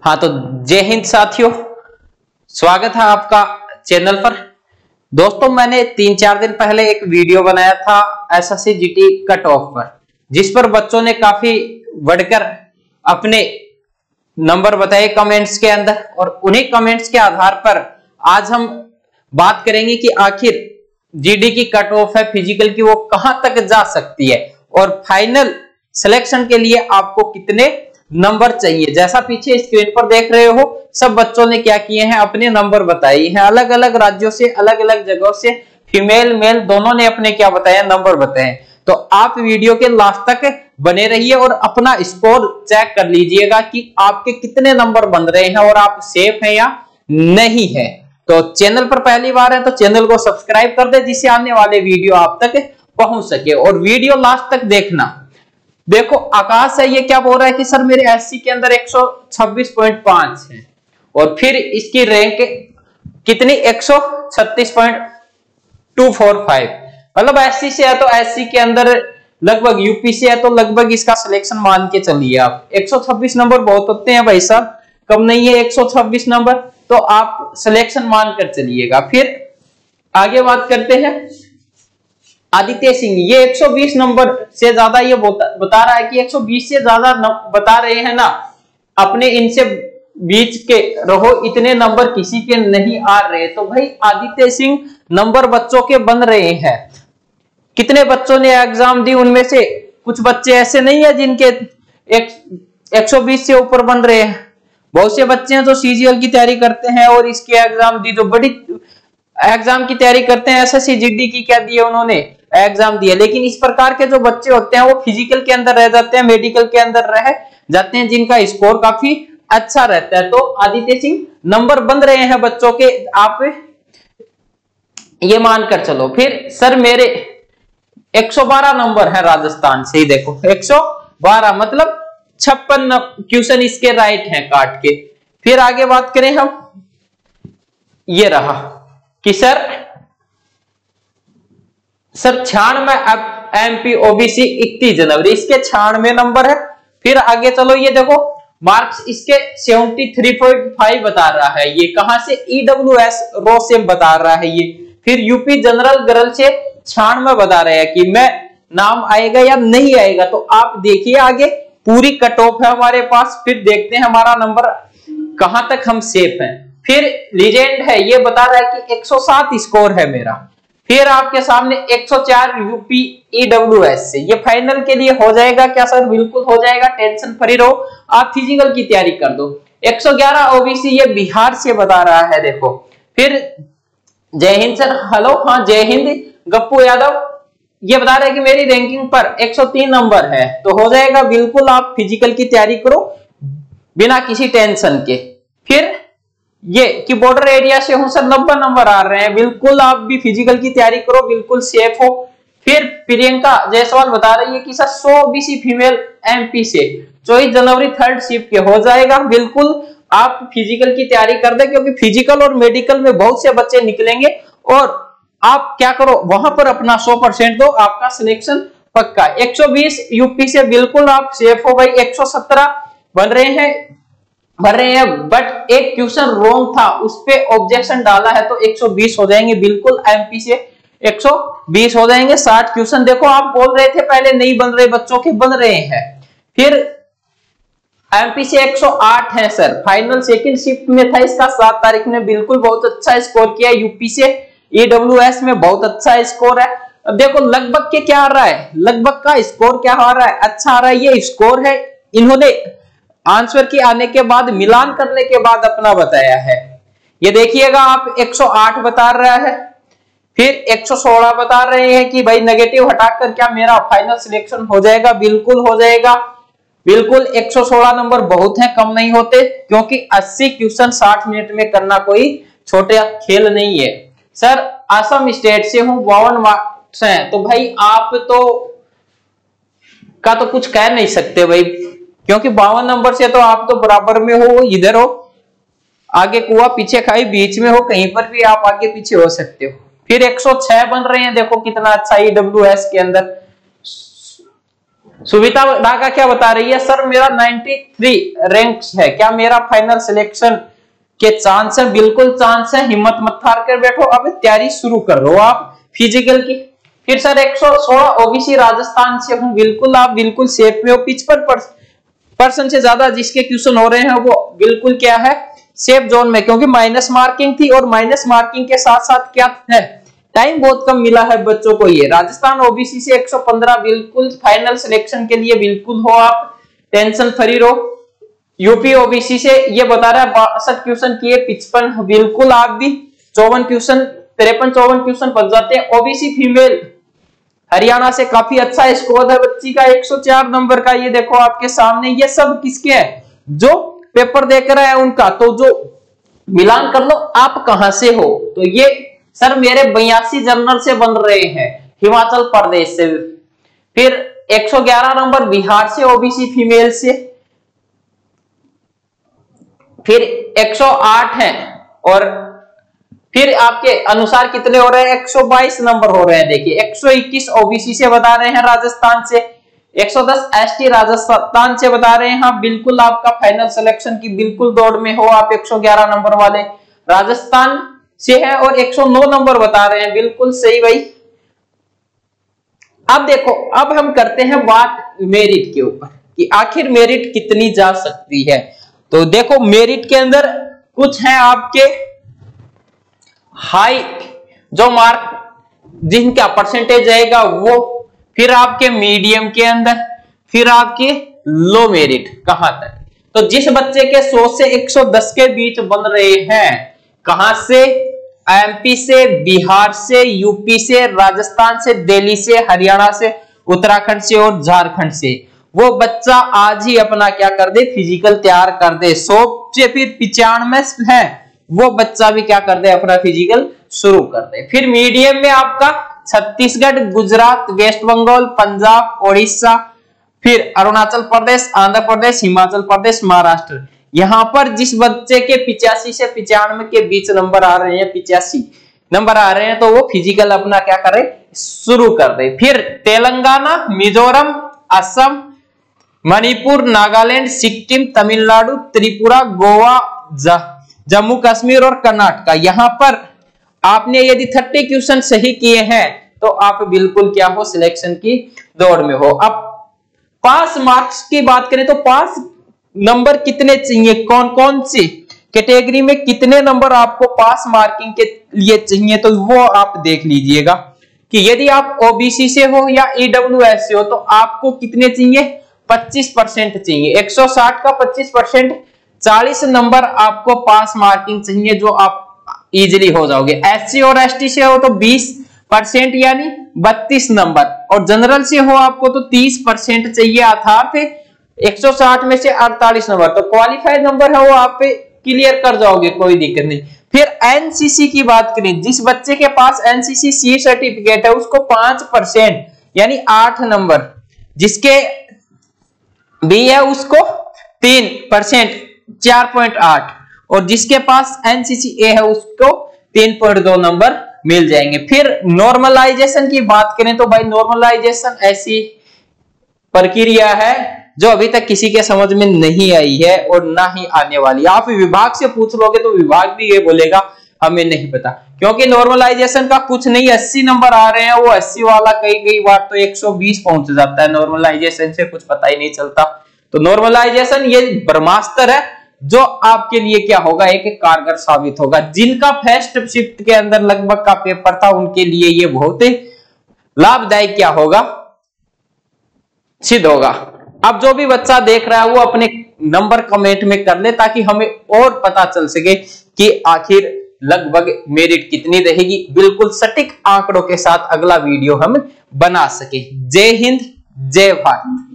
हाँ तो जय हिंद साथियों, स्वागत है आपका चैनल पर। दोस्तों मैंने 3-4 दिन पहले एक वीडियो बनाया था एसएससी जीटी कट ऑफ पर, जिस पर बच्चों ने काफी बढ़कर अपने नंबर बताए कमेंट्स के अंदर, और उन्हीं कमेंट्स के आधार पर आज हम बात करेंगे कि आखिर जीडी की कट ऑफ है फिजिकल की, वो कहां तक जा सकती है और फाइनल सिलेक्शन के लिए आपको कितने नंबर चाहिए। जैसा पीछे स्क्रीन पर देख रहे हो, सब बच्चों ने क्या किए हैं, अपने नंबर बताए हैं। अलग अलग राज्यों से, अलग अलग जगहों से फीमेल मेल दोनों ने अपने क्या बताया, नंबर बताए। तो आप वीडियो के लास्ट तक बने रहिए और अपना स्कोर चेक कर लीजिएगा कि आपके कितने नंबर बन रहे हैं और आप सेफ हैं या नहीं है। तो चैनल पर पहली बार है तो चैनल को सब्सक्राइब कर दे, जिससे आने वाले वीडियो आप तक पहुंच सके, और वीडियो लास्ट तक देखना। देखो आकाश है, ये क्या बोल रहा है कि सर मेरे एससी के अंदर 126.5 है और फिर इसकी रैंक कितनी 136.245, मतलब एससी से है तो एससी के अंदर लगभग, यूपी से है तो लगभग इसका सिलेक्शन मान के चलिए आप। 126 नंबर बहुत होते हैं भाई साहब, कम नहीं है 126 नंबर, तो आप सिलेक्शन मान कर चलिएगा। फिर आगे बात करते हैं आदित्य सिंह, ये 120 नंबर से ज्यादा ये बता रहा है कि 120 से ज्यादा बता रहे हैं ना, अपने इनसे बीच के रहो, इतने नंबर किसी के नहीं आ रहे। तो भाई आदित्य सिंह नंबर बच्चों के बन रहे हैं। कितने बच्चों ने एग्जाम दी, उनमें से कुछ बच्चे ऐसे नहीं है जिनके 120 से ऊपर बन रहे हैं। बहुत से बच्चे हैं जो सीजीएल की तैयारी करते हैं और इसके एग्जाम दी, जो बड़ी एग्जाम की तैयारी करते हैं। एसएससी जीडी की क्या दी है, उन्होंने एग्जाम दिया। लेकिन इस प्रकार के जो बच्चे होते हैं वो फिजिकल के अंदर रह जाते हैं, मेडिकल के अंदर रह जाते हैं, जिनका स्कोर काफी अच्छा रहता है। तो आदित्य सिंह नंबर बन रहे हैं बच्चों के, आप ये मानकर चलो। फिर सर मेरे 112 नंबर है राजस्थान से ही, देखो 112 मतलब 56 क्वेश्चन इसके राइट हैं काट के। फिर आगे बात करें हम, ये रहा कि सर 96 अब एमपी ओबीसी 31 जनवरी, इसके 96 नंबर है। फिर आगे चलो, ये देखो मार्क्स इसके 73.5 बता रहा है, ये कहां से, ईडब्ल्यूएस रो से बता रहा है ये। फिर यूपी जनरल गर्ल से 96 बता रहे हैं कि मैं नाम आएगा या नहीं आएगा। तो आप देखिए आगे पूरी कट ऑफ है हमारे पास। फिर देखते हैं हमारा नंबर कहां तक हम सेफ हैं। फिर लीजेंड है, ये बता रहा है कि 107 स्कोर है मेरा। फिर आपके सामने 104 यूपी ईडब्ल्यूएस से, ये फाइनल के लिए हो जाएगा क्या सर? बिल्कुल हो जाएगा, टेंशन फ्री रहो, आप फिजिकल की तैयारी कर दो। 111 ओबीसी ये बिहार से बता रहा है, देखो। फिर जय हिंद सर, हेलो, हाँ जय हिंद। गप्पू यादव ये बता रहे हैं कि मेरी रैंकिंग पर 103 नंबर है, तो हो जाएगा बिल्कुल, आप फिजिकल की तैयारी करो बिना किसी टेंशन के। फिर ये कि बॉर्डर एरिया से हूं सर, 90 नंबर आ रहे हैं, बिल्कुल आप भी फिजिकल की तैयारी करो, बिल्कुल सेफ हो। फिर प्रियंका जायसवाल बता रही है कि सर 100 ओबीसी फीमेल एमपी से 24 जनवरी 3rd शिफ्ट के, हो जाएगा बिल्कुल, आप फिजिकल की तैयारी कर दे, क्योंकि फिजिकल और मेडिकल में बहुत से बच्चे निकलेंगे और आप क्या करो, वहां पर अपना 100% दो, आपका सिलेक्शन पक्का। 120 यूपी से बिल्कुल आप सेफ हो भाई। 117 बन रहे हैं, बट एक क्वेश्चन रॉन्ग था, उस पे ऑब्जेक्शन डाला है, तो 120 हो जाएंगे बिल्कुल। एमपी से 120 हो जाएंगे। 60 क्वेश्चन, देखो आप बोल रहे थे पहले नहीं बन रहे, बच्चों के बन रहे हैं। फिर एमपी से 108 है सर, फाइनल सेकंड शिफ्ट में था इसका, 7 तारीख में, बिल्कुल बहुत अच्छा स्कोर किया। यूपी से ईडब्ल्यूएस में बहुत अच्छा स्कोर है। अब देखो लगभग के क्या आ रहा है, लगभग का स्कोर क्या आ रहा है, अच्छा आ रहा है, ये स्कोर है। इन्होंने आंसर की आने के बाद मिलान करने के बाद अपना बताया है। ये देखिएगा आप, 108 बता रहा है, फिर 116 बता रहे हैं कि भाई नेगेटिव हटाकर क्या मेरा फाइनल सिलेक्शन हो जाएगा, बिल्कुल हो जाएगा, बिल्कुल। 116 नंबर बहुत है, कम नहीं होते, क्योंकि 80 क्वेश्चन 60 मिनट में करना कोई छोटा खेल नहीं है। सर असम स्टेट से हूं, 52 मार्क्स हैं, तो भाई आप तो कुछ कह नहीं सकते भाई, क्योंकि 52 नंबर से तो आप तो बराबर में हो, इधर हो, आगे कुआ पीछे खाई, बीच में हो, कहीं पर भी आप आगे पीछे हो सकते हो। फिर 106 बन रहे हैं, देखो कितना अच्छा ईडब्ल्यूएस के अंदर। सुविता डागा क्या बता रही है, सर मेरा 93 रैंक है, क्या मेरा फाइनल सिलेक्शन के चांस है? बिल्कुल चांस है, हिम्मत मत हार कर बैठो, अब तैयारी शुरू कर लो आप फिजिकल की। फिर सर 116 ओबीसी राजस्थान से हूं, बिल्कुल आप बिल्कुल सेफ में हो। 55% से ज्यादा जिसके क्वेश्चन हो रहे हैं वो बिल्कुल क्या है, सेफ जोन में, क्योंकि माइनस मार्किंग थी और माइनस मार्किंग के साथ साथ क्या है, टाइम बहुत कम मिला है बच्चों को। ये राजस्थान ओबीसी से 115 बिल्कुल फाइनल सिलेक्शन के लिए बिल्कुल हो आप टेंशन फ्री रहो। यूपी ओबीसी से ये बता रहा है 62 क्वेश्चन किए, 55 बिल्कुल आप भी 54 क्वेश्चन 53-54 क्वेश्चन बच जाते हैं। ओबीसी फीमेल हरियाणा से काफी अच्छा स्कोर है बच्ची का 104 नंबर का, ये देखो आपके सामने। ये सब किसके है, जो पेपर देख रहे हैं उनका। तो जो मिलान कर लो आप कहां से हो, तो ये सर मेरे 82 जनरल से बन रहे हैं, हिमाचल प्रदेश से। फिर 111 नंबर बिहार से ओबीसी फीमेल से, फिर 108 है, और फिर आपके अनुसार कितने हो रहे हैं, 122 नंबर हो रहे हैं। देखिए 121 ओबीसी से बता रहे हैं राजस्थान से, 110 एसटी राजस्थान से बता रहे हैं। हाँ बिल्कुल आपका फाइनल सिलेक्शन की बिल्कुल दौड़ में हो आप, 111 नंबर वाले राजस्थान से है, और 109 नंबर बता रहे हैं, बिल्कुल सही भाई। अब देखो, अब हम करते हैं बात मेरिट के ऊपर कि आखिर मेरिट कितनी जा सकती है। तो देखो मेरिट के अंदर कुछ है आपके हाई जो मार्क जिनका परसेंटेज आएगा वो, फिर आपके मीडियम के अंदर, फिर आपके लो मेरिट कहां तक। तो जिस बच्चे के 100 से 110 के बीच बन रहे हैं, कहां से, एमपी से, बिहार से, यूपी से, राजस्थान से, दिल्ली से, हरियाणा से, उत्तराखंड से और झारखंड से, वो बच्चा आज ही अपना क्या कर दे, फिजिकल तैयार कर दे। 100 से फिर 95 है, वो बच्चा भी क्या कर दे, अपना फिजिकल शुरू कर दे। फिर मीडियम में आपका छत्तीसगढ़, गुजरात, वेस्ट बंगाल, पंजाब, ओडिशा, फिर अरुणाचल प्रदेश, आंध्र प्रदेश, हिमाचल प्रदेश, महाराष्ट्र। यहां पर जिस बच्चे के 85 से 95 के बीच नंबर आ रहे हैं, 85 नंबर आ रहे हैं, तो वो फिजिकल अपना क्या करे, शुरू कर दे। फिर तेलंगाना, मिजोरम, असम, मणिपुर, नागालैंड, सिक्किम, तमिलनाडु, त्रिपुरा, गोवा, जम्मू कश्मीर और कर्नाटका, यहां पर आपने यदि 30 क्वेश्चन सही किए हैं तो आप बिल्कुल क्या हो, सिलेक्शन की दौड़ में हो। अब पास मार्क्स की बात करें तो पास नंबर कितने चाहिए, कौन कौन सी कैटेगरी में कितने नंबर आपको पास मार्किंग के लिए चाहिए, तो वो आप देख लीजिएगा कि यदि आप ओबीसी से हो या ईडब्ल्यूएस से हो तो आपको कितने चाहिए, 25% चाहिए। 160 का 25%, 40 नंबर आपको पास मार्किंग चाहिए, जो आप इजीली हो जाओगे। एससी और एसटी से हो तो 20% यानी 32 नंबर, और जनरल से हो आपको तो 30% चाहिए, अर्थात 160 में से 48 नंबर, तो क्वालिफाइड नंबर है वो आप पे क्लियर कर जाओगे, कोई दिक्कत नहीं। फिर एनसीसी की बात करें, जिस बच्चे के पास एनसीसी सी सर्टिफिकेट है उसको 5% यानी 8 नंबर, जिसके बी है उसको 3% 4.8, और जिसके पास एनसीसी ए है उसको 3.2 नंबर मिल जाएंगे। फिर नॉर्मलाइजेशन की बात करें तो भाई नॉर्मलाइजेशन ऐसी प्रक्रिया है जो अभी तक किसी के समझ में नहीं आई है और ना ही आने वाली। आप विभाग से पूछ लोगे तो विभाग भी ये बोलेगा हमें नहीं पता, क्योंकि नॉर्मलाइजेशन का कुछ नहीं, 80 नंबर आ रहे हैं, वो 80 वाला कई बार तो 120 पहुंच जाता है, नॉर्मलाइजेशन से कुछ पता ही नहीं चलता। तो नॉर्मलाइजेशन ये ब्रह्मास्त्र है जो आपके लिए क्या होगा, एक कारगर साबित होगा। जिनका फर्स्ट शिफ्ट के अंदर लगभग का पेपर था उनके लिए ये बहुत ही लाभदायक क्या होगा, सिद्ध होगा। अब जो भी बच्चा देख रहा है वो अपने नंबर कमेंट में कर ले ताकि हमें और पता चल सके कि आखिर लगभग मेरिट कितनी रहेगी, बिल्कुल सटीक आंकड़ों के साथ अगला वीडियो हम बना सके। जय हिंद, जय भारत।